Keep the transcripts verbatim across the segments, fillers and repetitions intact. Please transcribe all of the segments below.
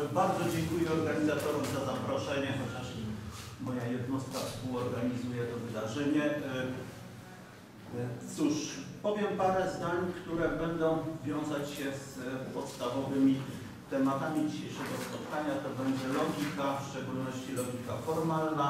Bardzo dziękuję organizatorom za zaproszenie, chociaż moja jednostka współorganizuje to wydarzenie. Cóż, powiem parę zdań, które będą wiązać się z podstawowymi tematami dzisiejszego spotkania. To będzie logika, w szczególności logika formalna,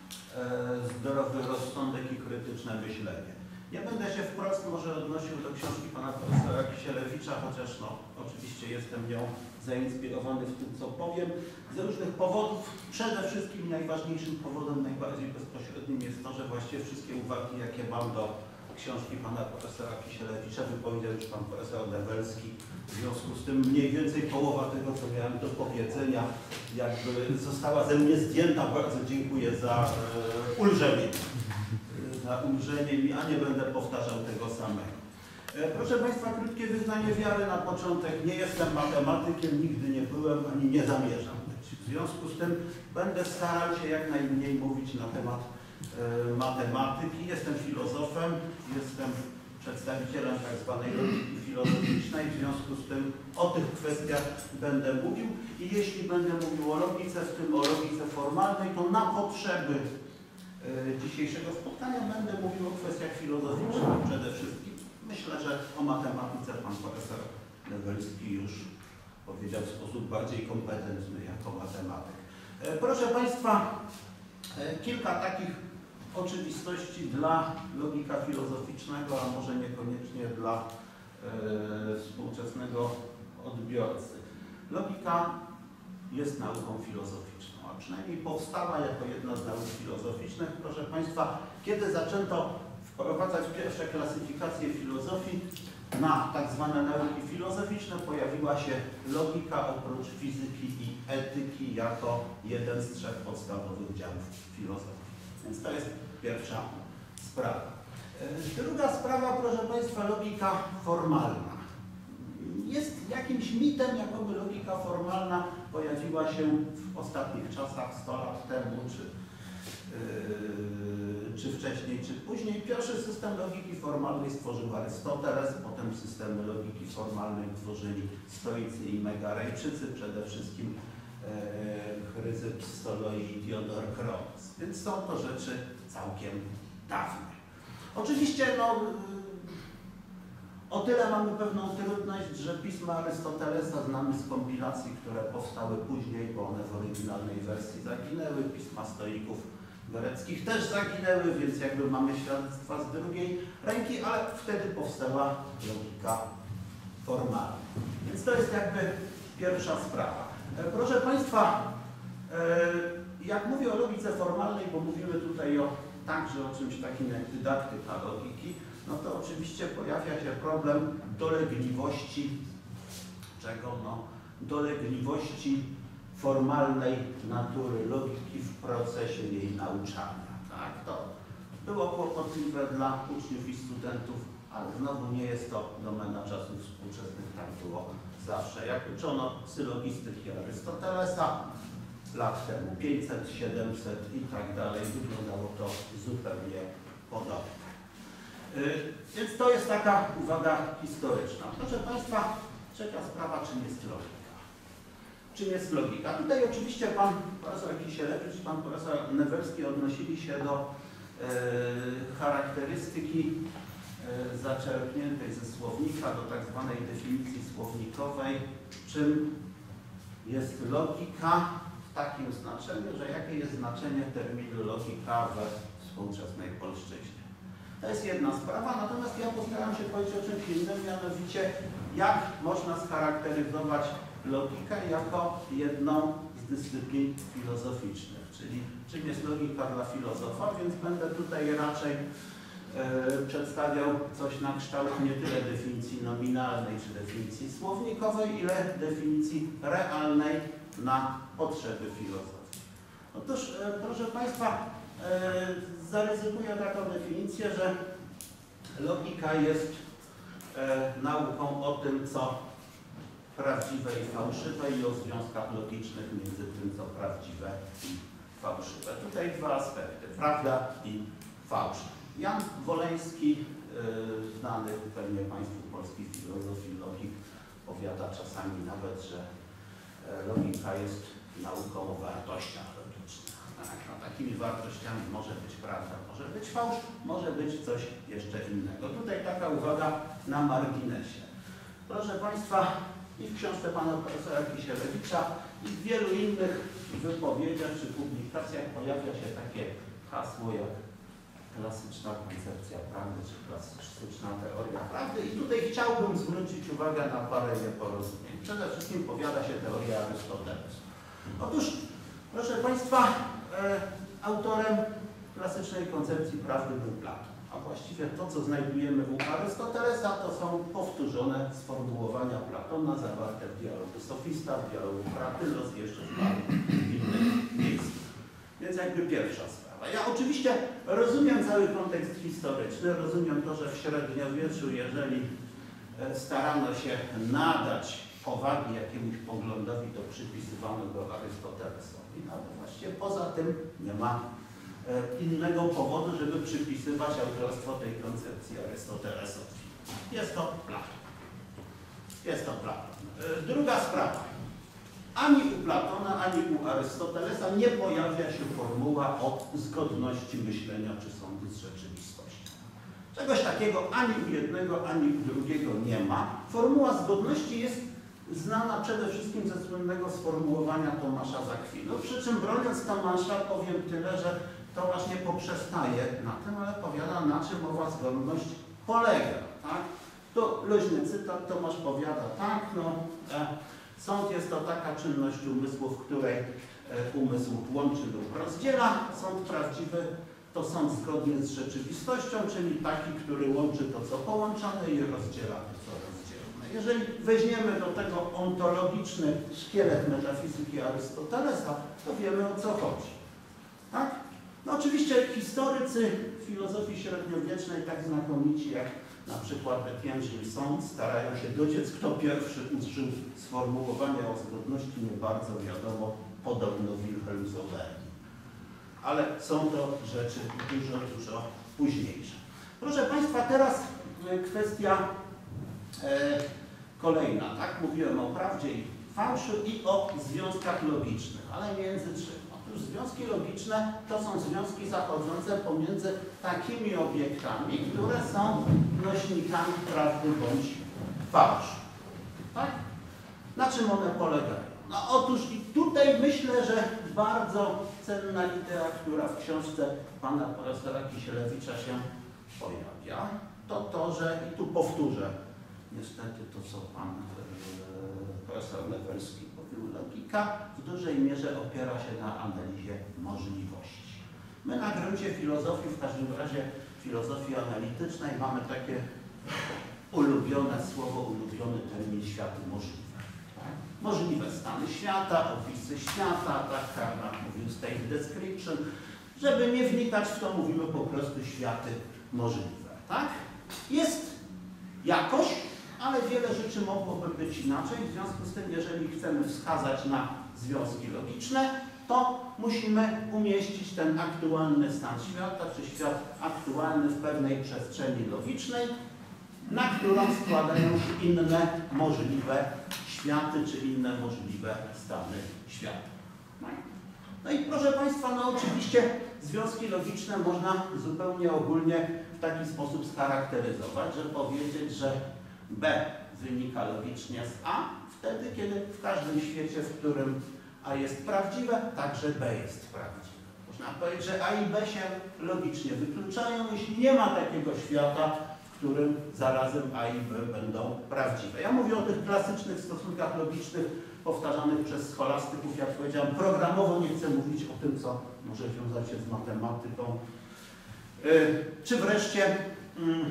zdrowy rozsądek i krytyczne myślenie. Nie będę się wprost może odnosił do książki pana profesora Kisielewicza, chociaż no, oczywiście jestem nią zainspirowany w tym, co powiem. Z różnych powodów, przede wszystkim najważniejszym powodem, najbardziej bezpośrednim jest to, że właściwie wszystkie uwagi, jakie mam do książki pana profesora Kisielewicza, wypowiedział już pan profesor Newelski. W związku z tym mniej więcej połowa tego, co miałem do powiedzenia, jakby została ze mnie zdjęta. Bardzo dziękuję za e, ulżenie. za umrzenie mi, a nie będę powtarzał tego samego. Proszę Państwa, krótkie wyznanie wiary na początek. Nie jestem matematykiem, nigdy nie byłem, ani nie zamierzam być. W związku z tym będę starał się jak najmniej mówić na temat e, matematyki. Jestem filozofem, jestem przedstawicielem tak zwanej logiki filozoficznej, w związku z tym o tych kwestiach będę mówił i jeśli będę mówił o logice, w tym o logice formalnej, to na potrzeby dzisiejszego spotkania będę mówił o kwestiach filozoficznych przede wszystkim. Myślę, że o matematyce pan profesor Newelski już powiedział w sposób bardziej kompetentny jako matematyk. Proszę Państwa, kilka takich oczywistości dla logika filozoficznego, a może niekoniecznie dla e, współczesnego odbiorcy. Logika jest nauką filozoficzną, a przynajmniej powstała jako jedna z nauk filozoficznych. Proszę Państwa, kiedy zaczęto wprowadzać pierwsze klasyfikacje filozofii na tak zwane nauki filozoficzne, pojawiła się logika oprócz fizyki i etyki jako jeden z trzech podstawowych działów filozofii. Więc to jest pierwsza sprawa. Druga sprawa, proszę Państwa, logika formalna. Jest jakimś mitem, jakoby logika formalna pojawiła się w ostatnich czasach, sto lat temu, czy, yy, czy wcześniej, czy później. Pierwszy system logiki formalnej stworzył Arystoteles, potem systemy logiki formalnej tworzyli stoicy i megarejczycy, przede wszystkim yy, Chryzyp z Soloi i Diodor Kronos. Więc są to rzeczy całkiem dawne. Oczywiście, no, o tyle mamy pewną trudność, że pisma Arystotelesa znamy z kompilacji, które powstały później, bo one w oryginalnej wersji zaginęły. Pisma stoików greckich też zaginęły, więc jakby mamy świadectwa z drugiej ręki, ale wtedy powstała logika formalna. Więc to jest jakby pierwsza sprawa. Proszę Państwa, jak mówię o logice formalnej, bo mówimy tutaj o, także o czymś takim jak dydaktyka logiki, no to oczywiście pojawia się problem dolegliwości, czego? No, dolegliwości formalnej natury logiki w procesie jej nauczania. Tak? To było kłopotliwe dla uczniów i studentów, ale znowu nie jest to domena czasów współczesnych, tak było zawsze. Jak uczono syllogistyki Arystotelesa lat temu, pięćset, siedemset i tak dalej, wyglądało to zupełnie podobnie. Więc to jest taka uwaga historyczna. Proszę Państwa, trzecia sprawa, czym jest logika? Czym jest logika? Tutaj oczywiście pan profesor Kisielewicz, pan profesor Newelski odnosili się do e, charakterystyki e, zaczerpniętej ze słownika, do tak zwanej definicji słownikowej, czym jest logika w takim znaczeniu, że jakie jest znaczenie terminu logika we współczesnej polszczyźnie. To jest jedna sprawa, natomiast ja postaram się powiedzieć o czymś innym, mianowicie jak można scharakteryzować logikę jako jedną z dyscyplin filozoficznych, czyli czym jest logika dla filozofa, więc będę tutaj raczej e, przedstawiał coś na kształt nie tyle definicji nominalnej czy definicji słownikowej, ile definicji realnej na potrzeby filozofii. Otóż, e, proszę Państwa, e, zaryzykuję taką definicję, że logika jest e, nauką o tym, co prawdziwe i fałszywe i o związkach logicznych między tym, co prawdziwe i fałszywe. Tutaj dwa aspekty, prawda i fałsz. Jan Woleński, yy, znany pewnie Państwu polski filozofii logik, powiada czasami nawet, że logika jest nauką o wartościach logicznych. Tak? No, takimi wartościami może być prawda, może być fałsz, może być coś jeszcze innego. Tutaj taka uwaga na marginesie. Proszę Państwa, i w książce pana profesora Kisielewicza, i w wielu innych wypowiedziach czy publikacjach pojawia się takie hasło jak klasyczna koncepcja prawdy, czy klasyczna teoria prawdy. I tutaj chciałbym zwrócić uwagę na parę nieporozumień. Przede wszystkim powiada się teoria Arystotelesa. Otóż, proszę Państwa, e, autorem klasycznej koncepcji prawdy był Platon. A właściwie to, co znajdujemy u Arystotelesa, to są powtórzone sformułowania Platona zawarte w dialogu Sofista, w dialogu Kratylos i jeszcze w paru innych miejscach. Więc jakby pierwsza sprawa. Ja oczywiście rozumiem cały kontekst historyczny, rozumiem to, że w średniowieczu, jeżeli starano się nadać powagi jakiemuś poglądowi, to przypisywano go Arystotelesowi. No ale właściwie poza tym nie ma innego powodu, żeby przypisywać autorstwo tej koncepcji Arystotelesowi. Jest to Platon. Jest to Platon. Druga sprawa. Ani u Platona, ani u Arystotelesa nie pojawia się formuła o zgodności myślenia czy sądu z rzeczywistością. Czegoś takiego ani u jednego, ani u drugiego nie ma. Formuła zgodności jest znana przede wszystkim ze słynnego sformułowania Tomasza z Akwinu. Przy czym broniąc Tomasza powiem tyle, że Tomasz nie poprzestaje na tym, ale powiada, na czym owa zgodność polega. Tak? To luźny cytat, Tomasz powiada tak, no, e, sąd jest to taka czynność umysłu, w której e, umysł łączy lub rozdziela. Sąd prawdziwy to sąd zgodny z rzeczywistością, czyli taki, który łączy to, co połączone i rozdziela to, co rozdzielone. Jeżeli weźmiemy do tego ontologiczny szkielet metafizyki Arystotelesa, to wiemy, o co chodzi. Tak? No oczywiście historycy filozofii średniowiecznej, tak znakomici jak na przykład Etienne Gilson, starają się dociec, kto pierwszy użył sformułowania o zgodności, nie bardzo wiadomo, podobno Wilhelm Zollern. Ale są to rzeczy dużo, dużo późniejsze. Proszę Państwa, teraz kwestia e, kolejna. Tak, mówiłem o prawdzie i fałszu i o związkach logicznych, ale między czym? Związki logiczne to są związki zachodzące pomiędzy takimi obiektami, które są nośnikami prawdy bądź fałszu. Tak? Na czym one polegają? No otóż i tutaj myślę, że bardzo cenna idea, która w książce pana profesora Kisielewicza się pojawia, to to, że, i tu powtórzę niestety to, co pan e, profesor Lewelski mówił, logika w dużej mierze opiera się na analizie możliwości. My na gruncie filozofii, w każdym razie filozofii analitycznej, mamy takie ulubione słowo, ulubiony termin światy możliwe. Tak? Możliwe stany świata, opisy świata, tak Karnak mówił state description. Żeby nie wnikać w to, mówimy po prostu światy możliwe. Tak? Jest jakoś, ale wiele rzeczy mogłoby być inaczej. W związku z tym, jeżeli chcemy wskazać na związki logiczne, to musimy umieścić ten aktualny stan świata, czy świat aktualny w pewnej przestrzeni logicznej, na którą składają się inne możliwe światy, czy inne możliwe stany świata. No i proszę Państwa, no oczywiście związki logiczne można zupełnie ogólnie w taki sposób scharakteryzować, że powiedzieć, że B wynika logicznie z A, wtedy, kiedy w każdym świecie, w którym A jest prawdziwe, także B jest prawdziwe. Można powiedzieć, że A i B się logicznie wykluczają, jeśli nie ma takiego świata, w którym zarazem A i B będą prawdziwe. Ja mówię o tych klasycznych stosunkach logicznych powtarzanych przez scholastyków, jak powiedziałem, programowo nie chcę mówić o tym, co może wiązać się z matematyką. Yy, czy wreszcie yy,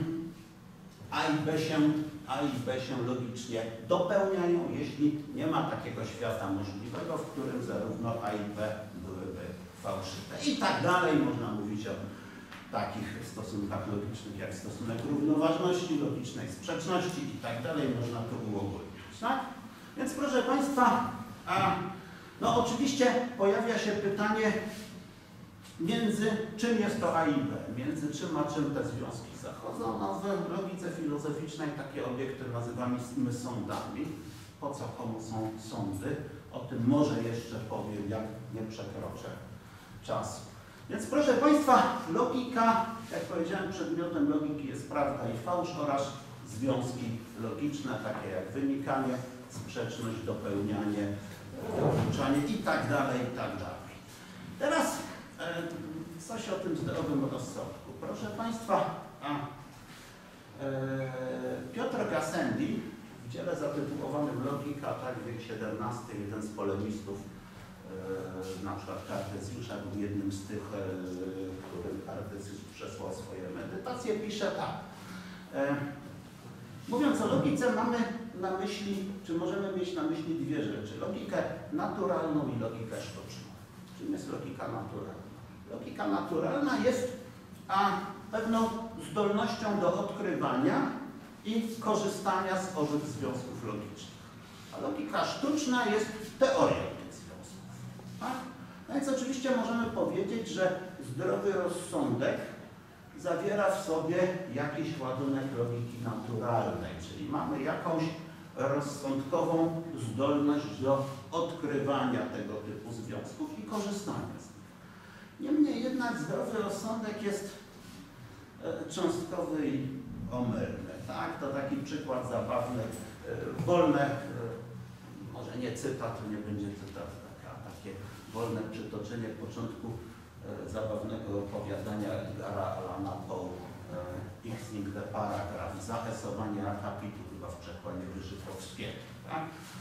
A i B się A i B się logicznie dopełniają, jeśli nie ma takiego świata możliwego, w którym zarówno A i B byłyby fałszywe. I tak dalej można mówić o takich stosunkach logicznych jak stosunek równoważności, logicznej sprzeczności i tak dalej, można to uogólnić. Tak? Więc proszę Państwa, a, no oczywiście pojawia się pytanie, między czym jest to A i B, między czym a czym te związki zachodzą. No, w logice filozoficznej takie obiekty nazywamy sądami. po co komu są sądy. O tym może jeszcze powiem, jak nie przekroczę czasu. Więc proszę Państwa, logika, jak powiedziałem, przedmiotem logiki jest prawda i fałsz oraz związki logiczne, takie jak wynikanie, sprzeczność, dopełnianie, wykluczanie i tak dalej, i tak dalej. Teraz e, coś o tym zdrowym rozsądku. Proszę Państwa, a, e, Piotr Gassendi w dziele zatytułowanym Logika, tak, wiek siedemnasty, jeden z polemistów, e, na przykład Kartezjusza był jednym z tych, e, którym Kartezjusz przesłał swoje medytacje, pisze tak. E, mówiąc o logice, mamy na myśli, czy możemy mieć na myśli dwie rzeczy. Logikę naturalną i logikę sztuczną. Czym jest logika naturalna? Logika naturalna jest a, pewną zdolnością do odkrywania i korzystania z owych związków logicznych. A logika sztuczna jest teorią tych związków. Tak? No więc oczywiście możemy powiedzieć, że zdrowy rozsądek zawiera w sobie jakiś ładunek logiki naturalnej, czyli mamy jakąś rozsądkową zdolność do odkrywania tego typu związków i korzystania z nich. Niemniej jednak zdrowy rozsądek jest cząstkowy i omylny. Tak? To taki przykład zabawny, wolne, może nie cytat, to nie będzie cytat, taka, takie wolne przytoczenie początku zabawnego opowiadania Edgara Allana Poe, X-ing the paragraph, zahesowanie akapitu, chyba w przekładzie Wyżykowskiego. Tak?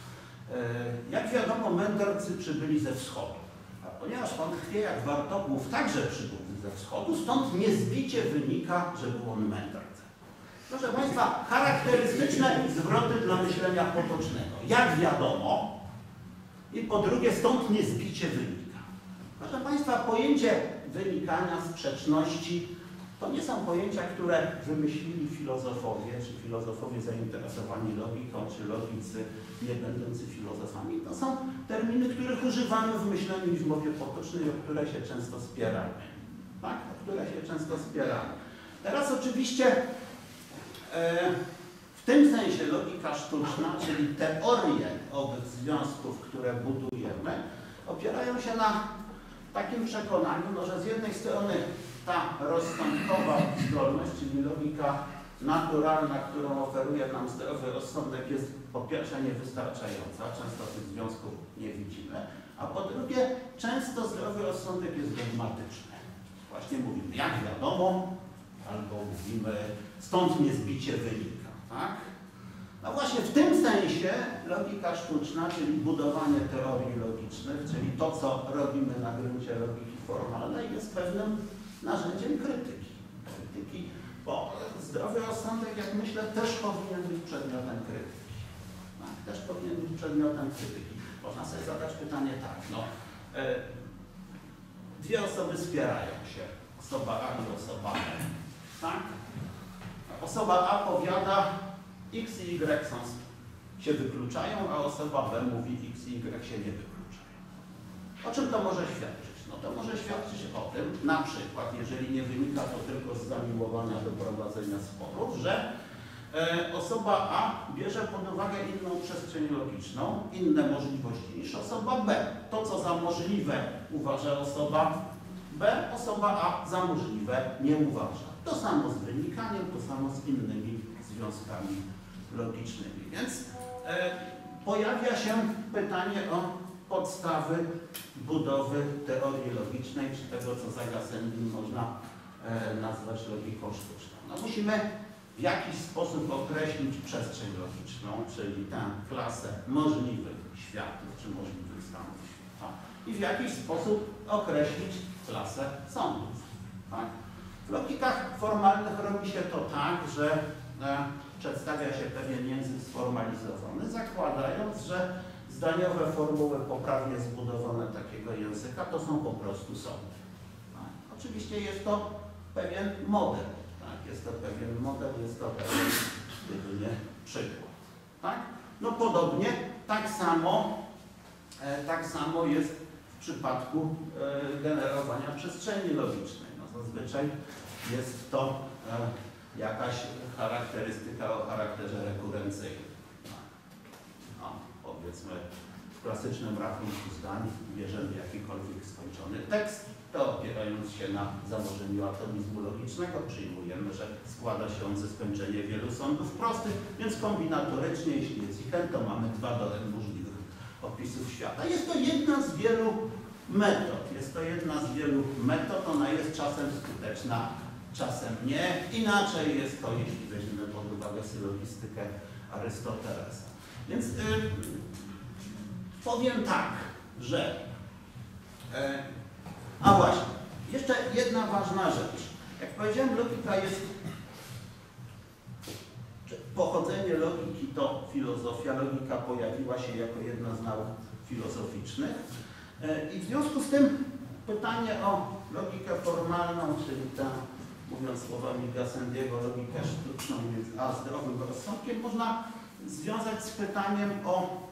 Jak wiadomo, mędrcy przybyli ze wschodu, a ponieważ on wie, jak Wartogłów także przybył ze wschodu, stąd niezbicie wynika, że był on mędrcem. Proszę Państwa, charakterystyczne zwroty dla myślenia potocznego. Jak wiadomo, i po drugie, stąd niezbicie wynika. Proszę Państwa, pojęcie wynikania, sprzeczności to nie są pojęcia, które wymyślili filozofowie, czy filozofowie zainteresowani logiką, czy logicy nie będący filozofami. To są terminy, których używamy w myśleniu i w mowie potocznej, o które się często spieramy. Tak? O które się często spieramy. Teraz oczywiście e, w tym sensie logika sztuczna, czyli teorie owych związków, które budujemy, opierają się na takim przekonaniu, no, że z jednej strony ta rozsądkowa zdolność, czyli logika naturalna, którą oferuje nam zdrowy rozsądek, jest po pierwsze niewystarczająca, często tych związków nie widzimy, a po drugie często zdrowy rozsądek jest dogmatyczny. Właśnie mówimy, jak wiadomo, albo mówimy, stąd niezbicie wynika. Tak? No właśnie w tym sensie logika sztuczna, czyli budowanie teorii logicznych, czyli to, co robimy na gruncie logiki formalnej, jest pewnym narzędziem krytyki. Krytyki, bo zdrowy rozsądek, jak myślę, też powinien być przedmiotem krytyki. Tak? Też powinien być przedmiotem krytyki. Można sobie zadać pytanie tak, no, e, dwie osoby spierają się, osoba A i osoba B. Tak? Osoba A powiada, X i Y są, się wykluczają, a osoba B mówi, X i Y się nie wykluczają. O czym to może świadczyć? No to może świadczyć o tym, na przykład, jeżeli nie wynika to tylko z zamiłowania do prowadzenia sporów, że e, osoba A bierze pod uwagę inną przestrzeń logiczną, inne możliwości niż osoba B. To, co za możliwe uważa osoba B, osoba A za możliwe nie uważa. To samo z wynikaniem, to samo z innymi związkami logicznymi. Więc e, pojawia się pytanie o podstawy budowy teorii logicznej, czy tego, co za Gassendim można e, nazwać logiką sztuczną. No, musimy w jakiś sposób określić przestrzeń logiczną, czyli tę klasę możliwych światów, czy możliwych stanów świata i w jakiś sposób określić klasę sądów. Tak? W logikach formalnych robi się to tak, że e, przedstawia się pewien język sformalizowany, zakładając, że zdaniowe formuły poprawnie zbudowane takiego języka to są po prostu sądy. Tak? Oczywiście jest to pewien model. Tak? Jest to pewien model, jest to pewien jedynie przykład. Tak? No podobnie, tak samo, e, tak samo jest w przypadku e, generowania przestrzeni logicznej. No, zazwyczaj jest to e, jakaś charakterystyka o charakterze rekurencyjnym. No. powiedzmy w klasycznym rachunku zdań bierzemy jakikolwiek skończony tekst, to opierając się na założeniu atomizmu logicznego przyjmujemy, że składa się on ze skończenia wielu sądów prostych, więc kombinatorycznie, jeśli jest ich n, to mamy dwa do n możliwych opisów świata. Jest to jedna z wielu metod, jest to jedna z wielu metod, ona jest czasem skuteczna, czasem nie. Inaczej jest to, jeśli weźmiemy pod uwagę syllogistykę Arystotelesa. Więc yy, powiem tak, że yy, a właśnie, jeszcze jedna ważna rzecz. Jak powiedziałem, logika jest, pochodzenie logiki to filozofia. Logika pojawiła się jako jedna z nauk filozoficznych. I w związku z tym pytanie o logikę formalną, czyli ta, mówiąc słowami Gassendiego, logikę sztuczną, a zdrowym rozsądkiem, można związać z pytaniem o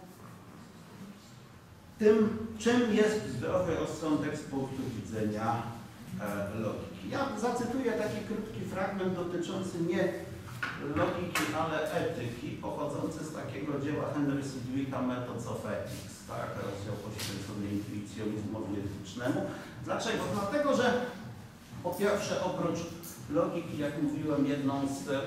tym, czym jest zdrowy rozsądek z punktu widzenia e, logiki. Ja zacytuję taki krótki fragment dotyczący nie logiki, ale etyki, pochodzący z takiego dzieła Henry Sidgwicka Methods of Ethics, tak, rozdział poświęcony intuicjonizmowi etycznemu. Dlaczego? Dlatego, że po pierwsze, oprócz logiki, jak mówiłem, jedną z, e,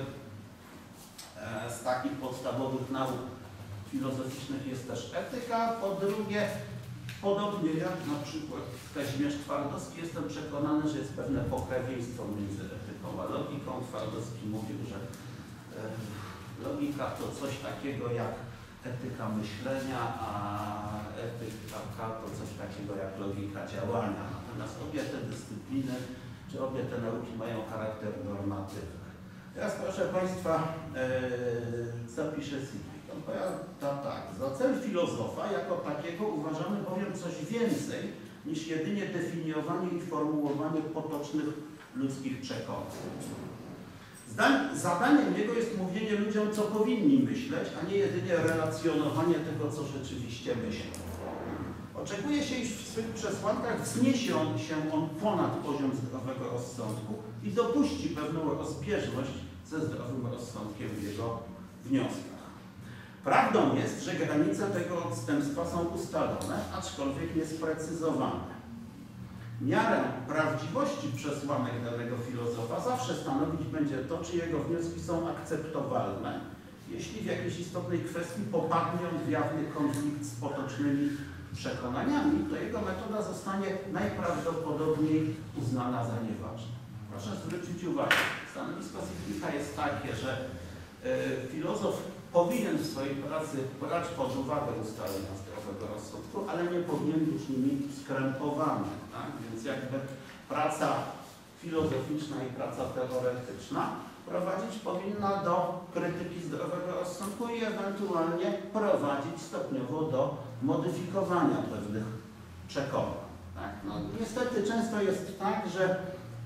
z takich podstawowych nauk filozoficznych jest też etyka. Po drugie, podobnie jak na przykład Kazimierz Twardowski, jestem przekonany, że jest pewne pokrewieństwo między etyką a logiką. Twardowski mówił, że e, logika to coś takiego jak etyka myślenia, a etyka to coś takiego jak logika działania. Natomiast obie te dyscypliny, czy obie te nauki mają charakter normatywny. Teraz proszę Państwa, e, zapiszę Sidgwick. On powiada tak, za cel filozofa jako takiego uważamy bowiem coś więcej niż jedynie definiowanie i formułowanie potocznych ludzkich przekonań. Zdań, zadaniem jego jest mówienie ludziom, co powinni myśleć, a nie jedynie relacjonowanie tego, co rzeczywiście myślą. Oczekuje się, iż w swych przesłankach wzniesie on się on ponad poziom zdrowego rozsądku i dopuści pewną rozbieżność ze zdrowym rozsądkiem w jego wnioskach. Prawdą jest, że granice tego odstępstwa są ustalone, aczkolwiek niesprecyzowane. Miarę prawdziwości przesłanek danego filozofa zawsze stanowić będzie to, czy jego wnioski są akceptowalne, jeśli w jakiejś istotnej kwestii popadnie on w jawny konflikt z potocznymi przekonaniami, to jego metoda zostanie najprawdopodobniej uznana za nieważną. Proszę zwrócić uwagę, stanowisko Sidgwicka jest takie, że y, filozof powinien w swojej pracy brać pod uwagę ustalenia zdrowego rozsądku, ale nie powinien być nimi skrępowany. Tak? Więc jakby praca filozoficzna i praca teoretyczna prowadzić powinna do krytyki zdrowego rozsądku i ewentualnie prowadzić stopniowo do modyfikowania pewnych przekonań. Tak? No, niestety często jest tak, że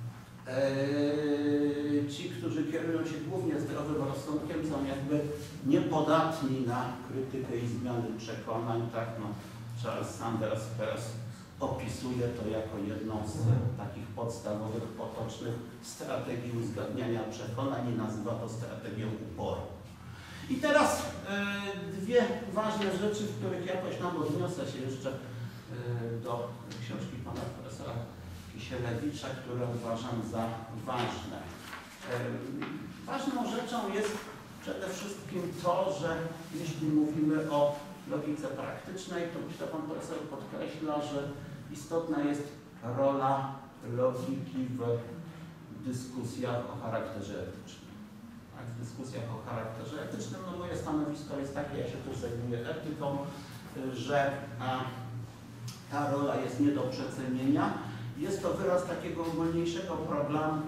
Eee, ci, którzy kierują się głównie zdrowym rozsądkiem, są jakby niepodatni na krytykę i zmiany przekonań. Tak? No, Charles Sanders Peirce opisuje to jako jedną z takich podstawowych, potocznych strategii uzgadniania przekonań i nazywa to strategią uporu. I teraz e, dwie ważne rzeczy, w których jakoś tam odniosę się jeszcze e, do książki pana profesora Kisielewicza, które uważam za ważne. Ważną rzeczą jest przede wszystkim to, że jeśli mówimy o logice praktycznej, to myślę, pan profesor podkreśla, że istotna jest rola logiki w dyskusjach o charakterze etycznym. Tak, w dyskusjach o charakterze etycznym, no moje stanowisko jest takie, ja się tu zajmuję etyką, że a, ta rola jest nie do przecenienia. Jest to wyraz takiego ogólniejszego problemu,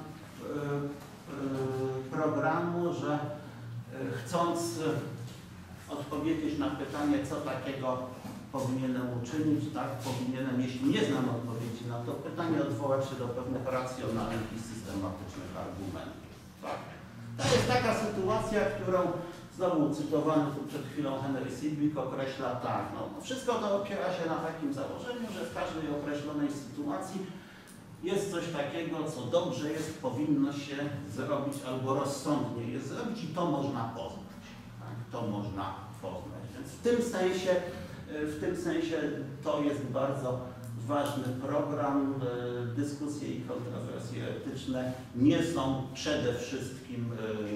programu, że chcąc odpowiedzieć na pytanie, co takiego powinienem uczynić, tak, powinienem, jeśli nie znam odpowiedzi na to pytanie, odwołać się do pewnych racjonalnych i systematycznych argumentów. Tak. To jest taka sytuacja, którą znowu cytowany tu przed chwilą Henry Sidgwick określa tak. No, wszystko to opiera się na takim założeniu, że w każdej określonej sytuacji jest coś takiego, co dobrze jest, powinno się zrobić albo rozsądnie jest zrobić i to można poznać. Tak? To można poznać. Więc w tym sensie W tym sensie to jest bardzo ważny program. Dyskusje i kontrowersje etyczne nie są przede wszystkim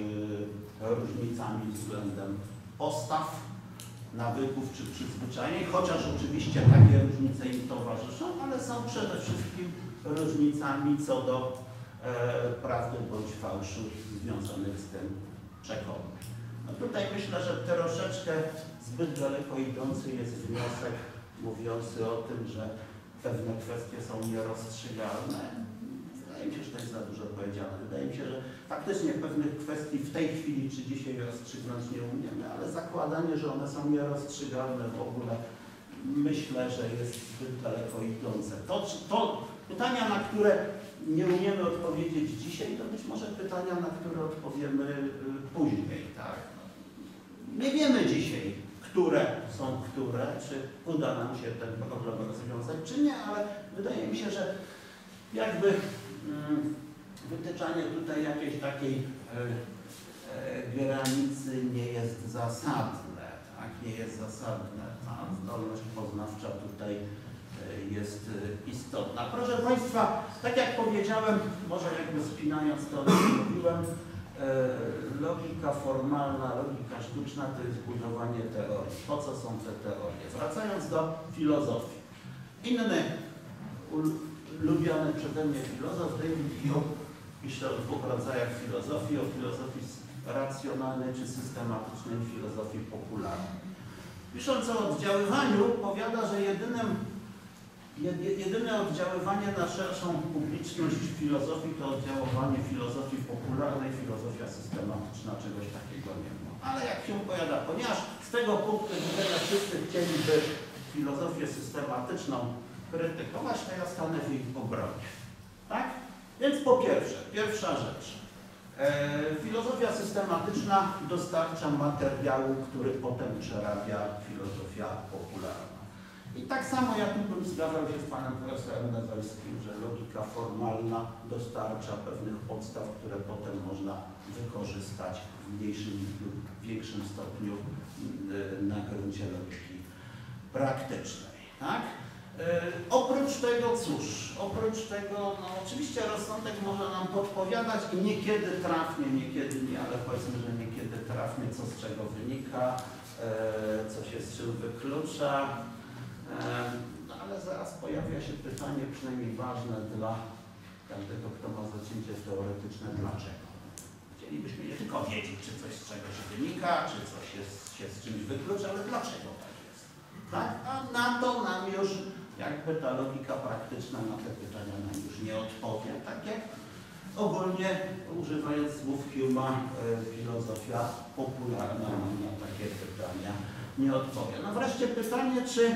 różnicami względem postaw, nawyków czy przyzwyczajeń, chociaż oczywiście takie różnice im towarzyszą, ale są przede wszystkim różnicami co do e, prawdy bądź fałszu związanych z tym przekonań. No tutaj myślę, że troszeczkę zbyt daleko idący jest wniosek mówiący o tym, że pewne kwestie są nierozstrzygalne. Wydaje mi się, że to jest za dużo powiedziane. Wydaje mi się, że faktycznie pewnych kwestii w tej chwili czy dzisiaj rozstrzygnąć nie umiemy, ale zakładanie, że one są nierozstrzygalne w ogóle, myślę, że jest zbyt daleko idące. To, to pytania, na które nie umiemy odpowiedzieć dzisiaj, to być może pytania, na które odpowiemy później. Tak? Nie wiemy dzisiaj, które są które, czy uda nam się ten problem rozwiązać, czy nie, ale wydaje mi się, że jakby mm, wytyczanie tutaj jakiejś takiej e, e, granicy nie jest zasadne, tak? Nie jest zasadne. Ta zdolność poznawcza tutaj e, jest e, istotna. Proszę Państwa, tak jak powiedziałem, może jakby spinając to, o czym mówiłem, logika formalna, logika sztuczna to jest budowanie teorii. Po co są te teorie? Wracając do filozofii. Inny ulubiony przeze mnie filozof, David Hume, pisze o dwóch rodzajach filozofii, o filozofii racjonalnej czy systematycznej filozofii popularnej. Pisząc o oddziaływaniu, powiada, że jedynym Jedyne oddziaływanie na szerszą publiczność filozofii to oddziaływanie filozofii popularnej, filozofia systematyczna, czegoś takiego nie ma. Ale jak się powiada, ponieważ z tego punktu widzenia wszyscy chcieliby filozofię systematyczną krytykować, to ja stanę w jej obronie. Tak? Więc po pierwsze, pierwsza rzecz. E, filozofia systematyczna dostarcza materiału, który potem przerabia filozofia popularna. I tak samo ja tu bym zgadzał się z panem profesorem Newelskim, że logika formalna dostarcza pewnych podstaw, które potem można wykorzystać w mniejszym lub większym stopniu na gruncie logiki praktycznej. Tak? Yy, oprócz tego, cóż, oprócz tego, no oczywiście rozsądek może nam podpowiadać i niekiedy trafnie, niekiedy nie, ale powiedzmy, że niekiedy trafnie, co z czego wynika, yy, co się z czym wyklucza. No ale zaraz pojawia się pytanie, przynajmniej ważne dla każdego, kto ma zacięcie teoretyczne, dlaczego? Chcielibyśmy nie tylko wiedzieć, czy coś z czegoś wynika, czy coś jest, się z czymś wyklucza, ale dlaczego tak jest? Tak? A na to nam już jakby ta logika praktyczna na te pytania nam już nie odpowie, tak jak ogólnie używając słów Hume'a, filozofia popularna nam na takie pytania nie odpowie. No wreszcie pytanie, czy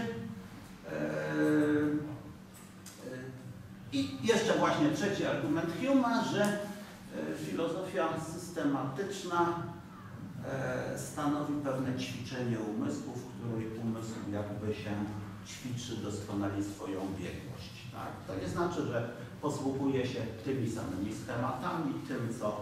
i jeszcze właśnie trzeci argument Hume'a, że filozofia systematyczna stanowi pewne ćwiczenie umysłu, w której umysł jakby się ćwiczy, doskonali swoją biegłość. Tak? To nie znaczy, że posługuje się tymi samymi schematami, tym co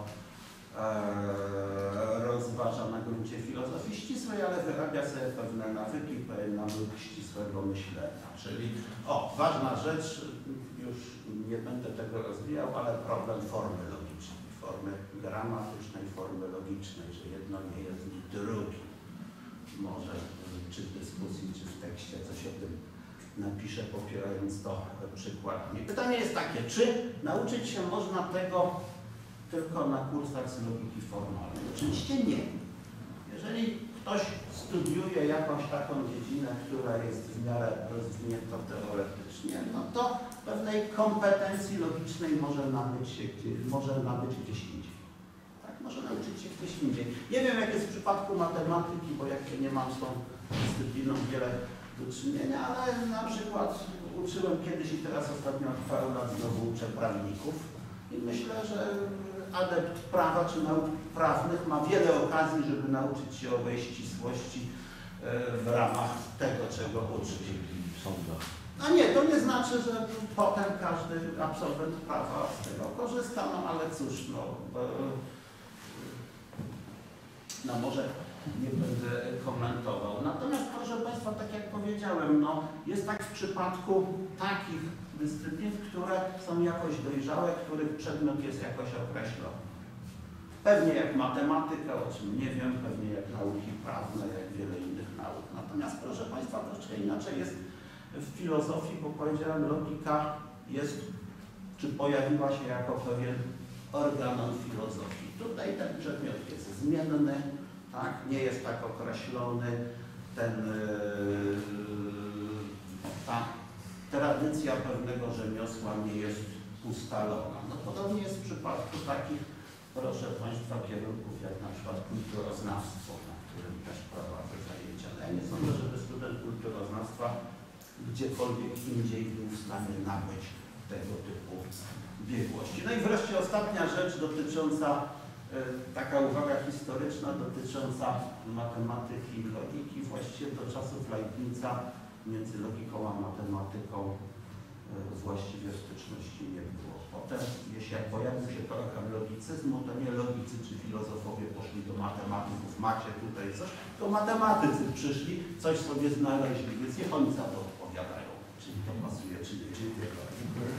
rozważa na gruncie filozofii ścisłej, ale wyrabia sobie pewne nawyki, pewien nawyk ścisłego myślenia. Czyli, o, ważna rzecz, już nie będę tego rozwijał, ale problem formy logicznej, formy gramatycznej, formy logicznej, że jedno nie jest drugie. Może czy w dyskusji, czy w tekście coś o tym napiszę, popierając to przykładnie. Pytanie jest takie, czy nauczyć się można tego tylko na kursach z logiki formalnej? Oczywiście nie. Jeżeli ktoś studiuje jakąś taką dziedzinę, która jest w miarę rozwinięta teoretycznie, no to pewnej kompetencji logicznej może nabyć się gdzie, może nabyć gdzieś indziej. Tak, może nauczyć się gdzieś indziej. Nie wiem, jak jest w przypadku matematyki, bo jak nie mam z tą dyscypliną wiele do czynienia, ale na przykład uczyłem kiedyś i teraz ostatnio od paru lat znowu uczę prawników i myślę, że adept prawa czy nauk prawnych ma wiele okazji, żeby nauczyć się owej ścisłości w ramach tego, czego uczy się w sądach. A nie, to nie znaczy, że potem każdy absolwent prawa z tego korzysta, no ale cóż, no, no może nie będę komentował. Natomiast proszę Państwa, tak jak powiedziałem, pewno jest tak w przypadku takich dyscyplin, które są jakoś dojrzałe, których przedmiot jest jakoś określony. Pewnie jak matematyka, o czym nie wiem, pewnie jak nauki prawne, jak wiele innych nauk. Natomiast proszę Państwa, troszkę inaczej jest w filozofii, bo powiedziałem, logika jest, czy pojawiła się jako pewien organon filozofii. Tutaj ten przedmiot jest zmienny, tak? Nie jest tak określony, ten, ta tradycja pewnego rzemiosła nie jest ustalona. No podobnie jest w przypadku takich, proszę Państwa, kierunków jak na przykład kulturoznawstwo, na którym też prowadzę zajęcia. Ja nie sądzę, żeby student kulturoznawstwa gdziekolwiek indziej był w stanie nabyć tego typu biegłości. No i wreszcie ostatnia rzecz dotycząca, e, taka uwaga historyczna dotycząca matematyki i logiki. Właściwie do czasów Leibnica między logiką a matematyką e, właściwie styczności nie było. Potem, jeśli jak pojawił się program logicyzmu, to nie logicy czy filozofowie poszli do matematyków, macie tutaj coś, to matematycy przyszli, coś sobie znaleźli, więc niech oni za to odpowiadają, czyli to pasuje, czy nie, dziękuję bardzo.